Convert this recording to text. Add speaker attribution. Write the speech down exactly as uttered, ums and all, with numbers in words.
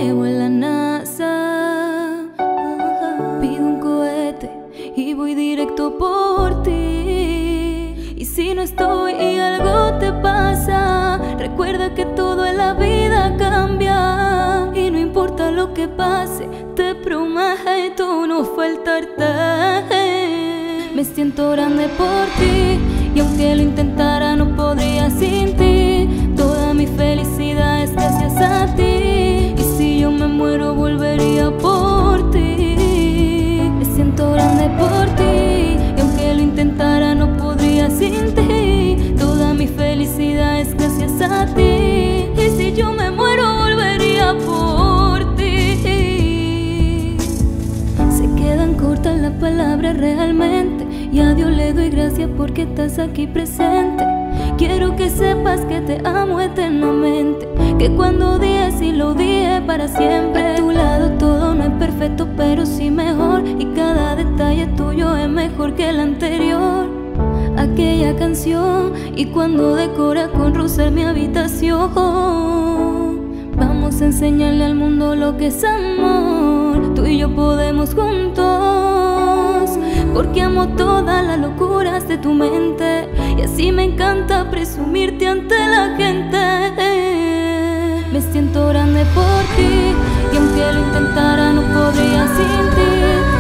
Speaker 1: llevo a la NASA. Pido un cohete y voy directo por ti. Y si no estoy y algo te pasa, recuerda que todo en la vida cambia. Y no importa lo que pase, te prometo no faltarte. Me siento grande por ti, y aunque lo intentara no podría sin ti. Toda mi felicidad es gracias a ti, y si yo me muero volvería por ti. Me siento grande por ti, y aunque lo intentara no podría sin ti. Toda mi felicidad es gracias a ti, y si yo me muero volvería por ti. Se quedan cortas las palabras realmente, y a Dios le doy gracias porque estás aquí presente. Quiero que sepas que te amo eternamente, que cuando dije sí lo dije para siempre. A tu lado todo no es perfecto, pero sí mejor, y cada detalle tuyo es mejor que el anterior. Aquella canción, y cuando decora con rosas mi habitación. Vamos a enseñarle al mundo lo que es amor. Tú y yo podemos juntos, porque amo todas las locuras de tu mente, y así me encanta presumirte ante la gente. Me siento grande por ti, y aunque lo intentara no podría sin ti.